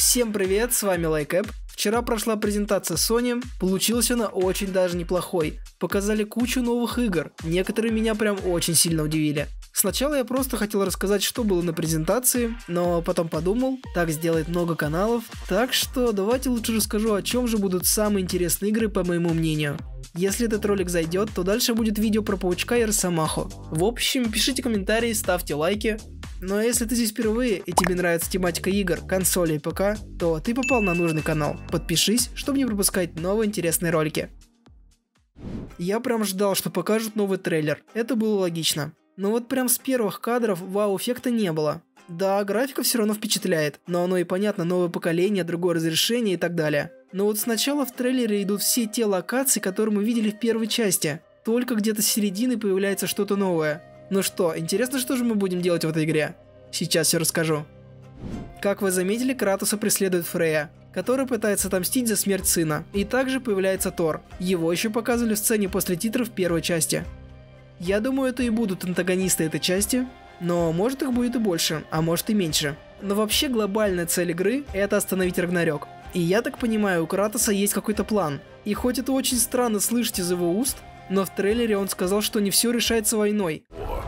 Всем привет, с вами LikeApp. Вчера прошла презентация Sony, получилась она очень даже неплохой. Показали кучу новых игр, некоторые меня прям очень сильно удивили. Сначала я просто хотел рассказать, что было на презентации, но потом подумал, так сделает много каналов, так что давайте лучше расскажу, о чем же будут самые интересные игры по моему мнению. Если этот ролик зайдет, то дальше будет видео про Паучка и Росомаху. В общем, пишите комментарии, ставьте лайки. Но если ты здесь впервые и тебе нравится тематика игр, консолей и ПК, то ты попал на нужный канал. Подпишись, чтобы не пропускать новые интересные ролики. Я прям ждал, что покажут новый трейлер, это было логично. Но вот прям с первых кадров вау-эффекта не было. Да, графика все равно впечатляет, но оно и понятно, новое поколение, другое разрешение и так далее. Но вот сначала в трейлере идут все те локации, которые мы видели в первой части. Только где-то с середины появляется что-то новое. Ну что, интересно, что же мы будем делать в этой игре? Сейчас все расскажу. Как вы заметили, Кратоса преследует Фрея, который пытается отомстить за смерть сына. И также появляется Тор. Его еще показывали в сцене после титров первой части. Я думаю, это и будут антагонисты этой части, но может их будет и больше, а может и меньше. Но вообще глобальная цель игры — это остановить Рагнарёк. И я так понимаю, у Кратоса есть какой-то план. И хоть это очень странно слышать из его уст, но в трейлере он сказал, что не все решается войной.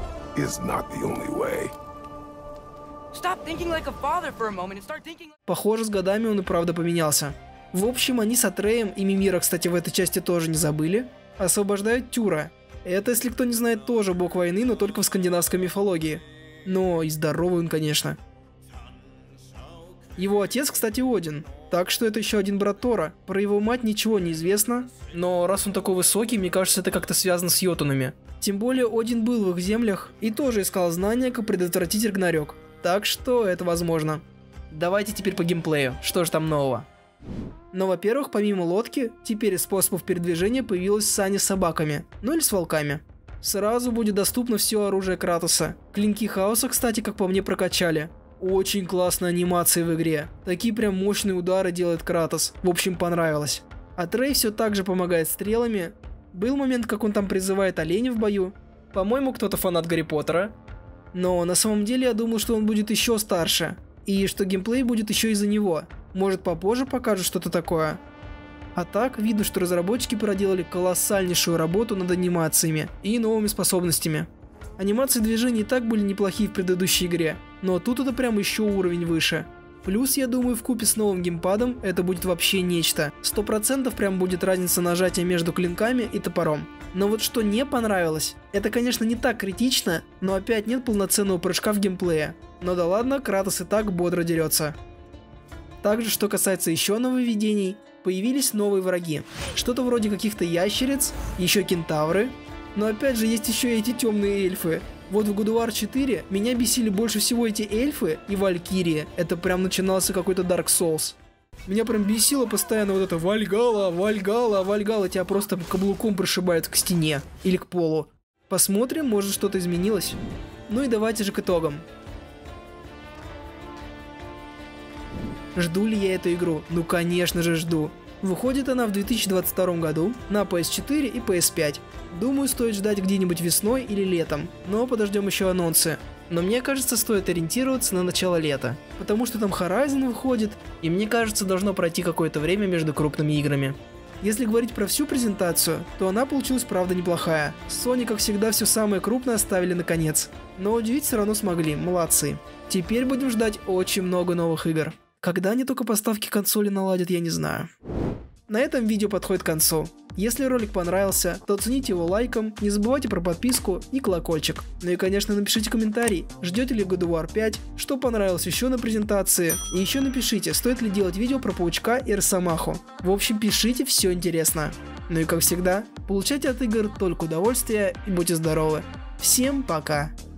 Похоже, с годами он и правда поменялся. В общем, они с Атреем и Мимира, кстати, в этой части тоже не забыли, освобождают Тюра. Это, если кто не знает, тоже бог войны, но только в скандинавской мифологии. Но и здоровый он, конечно. Его отец, кстати, Один, так что это еще один брат Тора. Про его мать ничего не известно, но раз он такой высокий, мне кажется, это как-то связано с Йотунами. Тем более Один был в их землях и тоже искал знания, как предотвратить Рагнарёк. Так что это возможно. Давайте теперь по геймплею, что же там нового. Но, во-первых, помимо лодки, теперь из способов передвижения появилась сани с собаками, ну или с волками. Сразу будет доступно все оружие Кратоса. Клинки хаоса, кстати, как по мне, прокачали. Очень классные анимации в игре. Такие прям мощные удары делает Кратос. В общем, понравилось. Атрей все так же помогает стрелами. Был момент, как он там призывает оленя в бою. По-моему, кто-то фанат Гарри Поттера. Но на самом деле я думал, что он будет еще старше. И что геймплей будет еще из-за него. Может, попозже покажут что-то такое. А так, видно, что разработчики проделали колоссальнейшую работу над анимациями и новыми способностями. Анимации движений и так были неплохие в предыдущей игре, но тут это прям еще уровень выше. Плюс, я думаю, вкупе с новым геймпадом это будет вообще нечто. 100% прям будет разница нажатия между клинками и топором. Но вот что не понравилось, это, конечно, не так критично, но опять нет полноценного прыжка в геймплее. Но да ладно, Кратос и так бодро дерется. Также, что касается еще нововведений, появились новые враги. Что-то вроде каких-то ящериц, еще кентавры. Но опять же есть еще и эти темные эльфы. Вот в God of War 4 меня бесили больше всего эти эльфы и валькирии. Это прям начинался какой-то Dark Souls. Меня прям бесило постоянно вот это Вальгалла, Вальгалла, Вальгалла. Тебя просто каблуком прошибают к стене или к полу. Посмотрим, может что-то изменилось. Ну и давайте же к итогам. Жду ли я эту игру? Ну конечно же жду. Выходит она в 2022 году на PS4 и PS5. Думаю, стоит ждать где-нибудь весной или летом, но подождем еще анонсы. Но мне кажется, стоит ориентироваться на начало лета, потому что там Horizon выходит, и мне кажется, должно пройти какое-то время между крупными играми. Если говорить про всю презентацию, то она получилась правда неплохая. Sony, как всегда, все самое крупное оставили наконец. Но удивить все равно смогли, молодцы. Теперь будем ждать очень много новых игр. Когда они только поставки консоли наладят, я не знаю. На этом видео подходит к концу. Если ролик понравился, то оцените его лайком, не забывайте про подписку и колокольчик. Ну и конечно напишите комментарий, ждете ли God of War 5, что понравилось еще на презентации. И еще напишите, стоит ли делать видео про Паучка и Росомаху. В общем, пишите, все интересно. Ну и как всегда, получайте от игр только удовольствие и будьте здоровы. Всем пока!